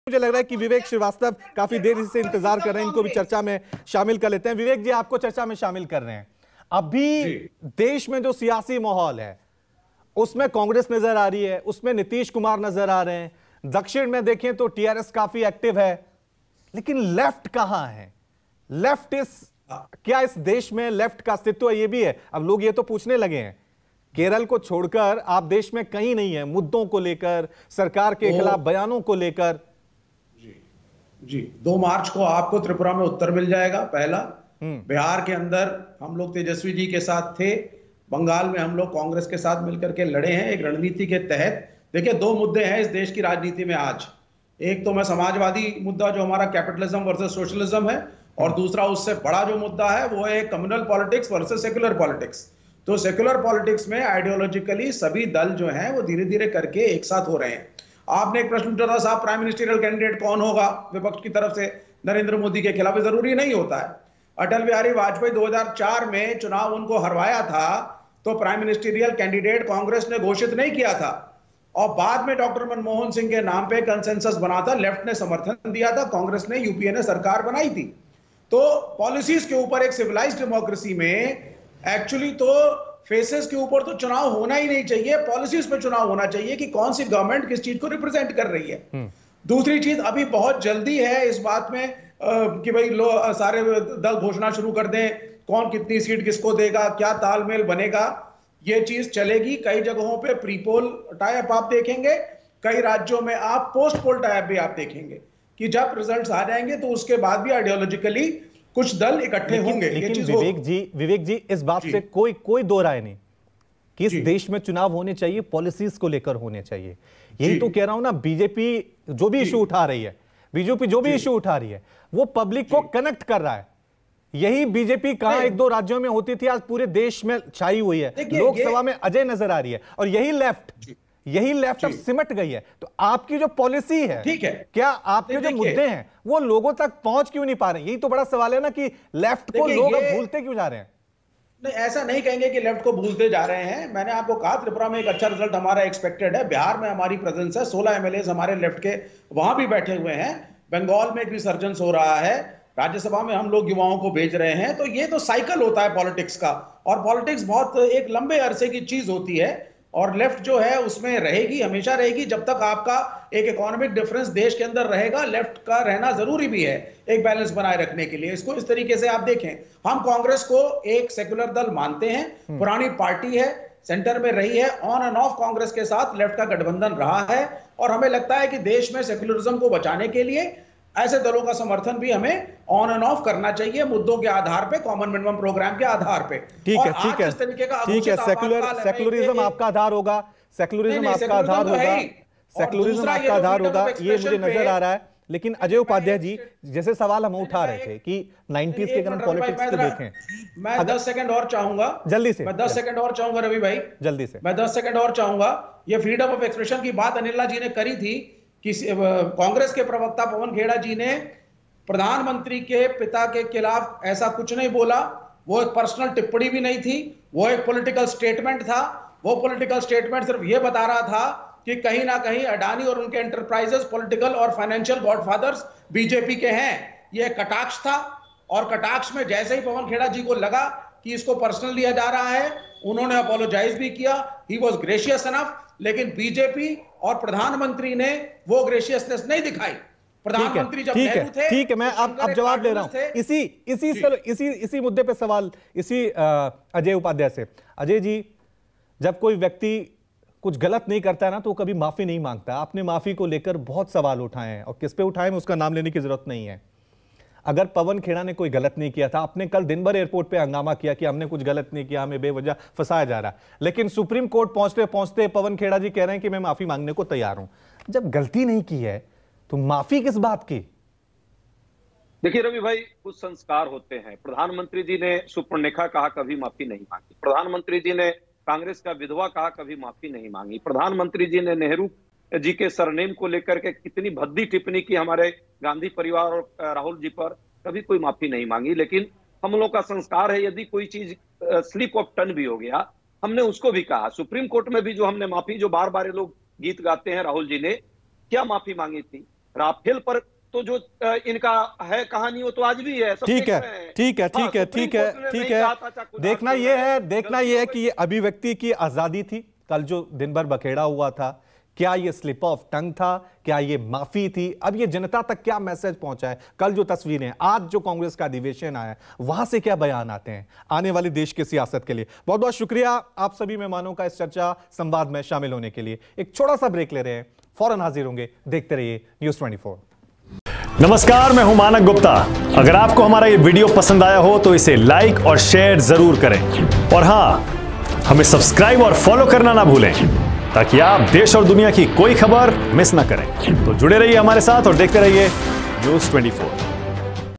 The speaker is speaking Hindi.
मुझे लग रहा है कि विवेक श्रीवास्तव काफी देर से इंतजार कर रहे हैं, इनको भी चर्चा में शामिल कर लेते हैं। विवेक जी, आपको चर्चा में शामिल कर रहे हैं। अभी देश में जो सियासी माहौल है उसमें कांग्रेस नजर आ रही है, उसमें नीतीश कुमार नजर आ रहे हैं। दक्षिण में देखें तो टीआरएस काफी एक्टिव है, लेकिन लेफ्ट कहां है? लेफ्ट क्या इस देश में लेफ्ट का अस्तित्व ये भी है? अब लोग ये तो पूछने लगे हैं, केरल को छोड़कर आप देश में कहीं नहीं है, मुद्दों को लेकर, सरकार के खिलाफ बयानों को लेकर। जी 2 मार्च को आपको त्रिपुरा में उत्तर मिल जाएगा। पहला, बिहार के अंदर हम लोग तेजस्वी जी के साथ थे, बंगाल में हम लोग कांग्रेस के साथ मिलकर के लड़े हैं एक रणनीति के तहत। देखिए 2 मुद्दे हैं इस देश की राजनीति में आज। एक तो मैं समाजवादी मुद्दा जो हमारा कैपिटलिज्म वर्सेस सोशलिज्म है, और दूसरा उससे बड़ा जो मुद्दा है वो है communal politics versus secular politics. तो सेक्युलर पॉलिटिक्स में आइडियोलॉजिकली सभी दल जो हैं वो धीरे धीरे करके एक साथ हो रहे हैं। आपने एक प्रश्न पूछा था, साहब प्राइम मिनिस्टरियल कैंडिडेट कौन होगा विपक्ष की तरफ से नरेंद्र मोदी के खिलाफ? जरूरी नहीं होता है। अटल बिहारी वाजपेयी 2004 में चुनाव उनको हरवाया था तो प्राइम मिनिस्टरियल कैंडिडेट कांग्रेस ने घोषित नहीं किया था, और बाद में डॉक्टर मनमोहन सिंह के नाम पे कंसेंसस बना था, लेफ्ट ने समर्थन दिया था, कांग्रेस ने, यूपीए ने सरकार बनाई थी। तो पॉलिसीज के ऊपर एक सिविलाइज्ड डेमोक्रेसी में एक्चुअली तो फेसेस के ऊपर तो चुनाव होना ही नहीं चाहिए, पॉलिसीज पे चुनाव होना चाहिए कि कौन सी गवर्नमेंट किस चीज को रिप्रेजेंट कर रही है। दूसरी चीज, अभी बहुत जल्दी है इस बात में कि भाई सारे दल घोषणा शुरू कर दें कौन कितनी सीट किसको देगा, क्या तालमेल बनेगा, ये चीज चलेगी। कई जगहों पे प्री पोल टाइप आप देखेंगे, कई राज्यों में आप पोस्ट पोल टाइप भी आप देखेंगे कि जब रिजल्ट्स आ जाएंगे तो उसके बाद भी आइडियोलॉजिकली कुछ दल इकट्ठे होंगे। लेकिन विवेक जी इस बात से कोई दो राय नहीं कि इस देश में चुनाव होने चाहिए, पॉलिसीज को लेकर होने चाहिए। यही तो कह रहा हूं ना, बीजेपी जो भी इशू उठा रही है, बीजेपी जो भी इशू उठा रही है वो पब्लिक को कनेक्ट कर रहा है। यही बीजेपी कहां 1-2 राज्यों में होती थी, आज पूरे देश में छाई हुई है, लोकसभा में अजय नजर आ रही है, और यही लेफ्ट अब सिमट गई है। तो आपकी जो पॉलिसी है, ठीक है, क्या आपके जो मुद्दे हैं वो लोगों तक पहुंच क्यों नहीं पा रहे? यही तो बड़ा सवाल है ना कि लेफ्ट को लोग अब भूलते क्यों जा रहे हैं? नहीं, ऐसा नहीं कहेंगे कि लेफ्ट को भूलते जा रहे हैं। मैंने आपको कहा त्रिपुरा में एक अच्छा रिजल्ट हमारा एक्सपेक्टेड है, बिहार में हमारी प्रेजेंस है, 16 एमएलए हमारे लेफ्ट के वहां भी बैठे हुए हैं, बंगाल में एक रिसर्जेंस हो रहा है, राज्यसभा में हम लोग युवाओं को भेज रहे हैं। तो ये तो साइकिल होता है पॉलिटिक्स का, और पॉलिटिक्स बहुत एक लंबे अरसे की चीज होती है, और लेफ्ट जो है उसमें रहेगी, हमेशा रहेगी। जब तक आपका एक इकोनॉमिक डिफरेंस देश के अंदर रहेगा, लेफ्ट का रहना जरूरी भी है एक बैलेंस बनाए रखने के लिए। इसको इस तरीके से आप देखें, हम कांग्रेस को एक सेक्युलर दल मानते हैं, पुरानी पार्टी है, सेंटर में रही है, ऑन एंड ऑफ कांग्रेस के साथ लेफ्ट का गठबंधन रहा है, और हमें लगता है कि देश में सेक्युलरिज्म को बचाने के लिए ऐसे दलों का समर्थन भी हमें ऑन एंड ऑफ करना चाहिए, मुद्दों के आधार पे, कॉमन मिनिमम प्रोग्राम के आधार पे। ठीक है, सेक्युलरिज्म आपका आधार होगा, सेक्युलरिज्म आपका आधार होगा, सेक्युलरिज्म आपका आधार होगा, ये मुझे नजर आ रहा है। लेकिन अजय उपाध्याय जी, जैसे सवाल हम उठा रहे थे कि 90s के करंट पॉलिटिक्स को देखें, मैं 10 सेकंड और चाहूंगा, जल्दी से, मैं 10 सेकंड और चाहूंगा रवि भाई, जल्दी से, मैं 10 सेकंड और चाहूंगा। ये फ्रीडम ऑफ एक्सप्रेशन की बात अनिला जी ने करी थी कि कांग्रेस के प्रवक्ता पवन खेड़ा जी ने प्रधानमंत्री के पिता के खिलाफ ऐसा कुछ नहीं बोला, वो एक पर्सनल टिप्पणी भी नहीं थी, वो एक पॉलिटिकल स्टेटमेंट था। वो पॉलिटिकल स्टेटमेंट सिर्फ ये बता रहा था कि कहीं ना कहीं अडानी और उनके एंटरप्राइजेस पॉलिटिकल और फाइनेंशियल गॉडफादर्स बीजेपी के हैं। ये कटाक्ष था, और कटाक्ष में जैसे ही पवन खेड़ा जी को लगा कि इसको पर्सनल लिया जा रहा है, उन्होंने अपोलोजाइज भी किया, ही वॉज ग्रेशियस इनफ। लेकिन बीजेपी और प्रधानमंत्री ने वो ग्रेशियसनेस नहीं दिखाई। प्रधानमंत्री जब नेहरू थे, ठीक है, मैं अब जवाब ले रहा हूं इसी मुद्दे पे सवाल, इसी अजय उपाध्याय से। अजय जी, जब कोई व्यक्ति कुछ गलत नहीं करता है ना तो कभी माफी नहीं मांगता। आपने माफी को लेकर बहुत सवाल उठाए हैं, और किस पे उठाए हैं उसका नाम लेने की जरूरत नहीं है। अगर पवन खेड़ा ने कोई गलत नहीं किया था, आपने कल दिन भर एयरपोर्ट पे हंगामा किया कि हमने कुछ गलत नहीं किया, हमें बेवजह फंसाया जा रहा है, लेकिन सुप्रीम कोर्ट पहुंचते पहुंचते पवन खेड़ा जी कह रहे हैं कि मैं माफी मांगने को तैयार हूं। जब गलती नहीं की है तो माफी किस बात की? देखिए रवि भाई, कुछ संस्कार होते हैं। प्रधानमंत्री जी ने सुपर्णरेखा कहा, कभी माफी नहीं मांगी। प्रधानमंत्री जी ने कांग्रेस का विधवा कहा, कभी माफी नहीं मांगी। प्रधानमंत्री जी ने नेहरू जी के सरनेम को लेकर के कितनी भद्दी टिप्पणी की हमारे गांधी परिवार और राहुल जी पर, कभी कोई माफी नहीं मांगी। लेकिन हम लोग का संस्कार है, यदि कोई चीज स्लिप ऑफ टन भी हो गया, हमने उसको भी कहा। सुप्रीम कोर्ट में भी जो हमने माफी, जो बार बार ये लोग गीत गाते हैं, राहुल जी ने क्या माफी मांगी थी? राफेल पर तो जो इनका है कहानी, वो तो आज भी है, सब ठीक देख है, रहे हैं। ठीक है, हाँ, ठीक है, सुप्रीम ठीक है, कोर्ट ने ठीक नहीं है। कहा था, चाकू देखना दांत ये तोड़ है, रहे हैं। देखना गलती ये हो है गई। कि ये अभिव्यक्ति की आजादी थी। कल जो दिन भर बखेड़ा हुआ था, क्या ये स्लिप ऑफ टंग था, क्या ये माफी थी? अब ये जनता तक क्या मैसेज पहुंचा है? कल जो तस्वीरें, आज जो कांग्रेस का अधिवेशन आया, वहां से क्या बयान आते हैं आने वाली देश की सियासत के लिए? बहुत बहुत शुक्रिया आप सभी मेहमानों का इस चर्चा संवाद में शामिल होने के लिए। एक छोटा सा ब्रेक ले रहे हैं, फौरन हाजिर होंगे। देखते रहिए न्यूज़ 24। नमस्कार, मैं हूं मानक गुप्ता। अगर आपको हमारा ये वीडियो पसंद आया हो तो इसे लाइक और शेयर जरूर करें, और हां, हमें सब्सक्राइब और फॉलो करना ना भूलें ताकि आप देश और दुनिया की कोई खबर मिस ना करें। तो जुड़े रहिए हमारे साथ और देखते रहिए न्यूज़ 24।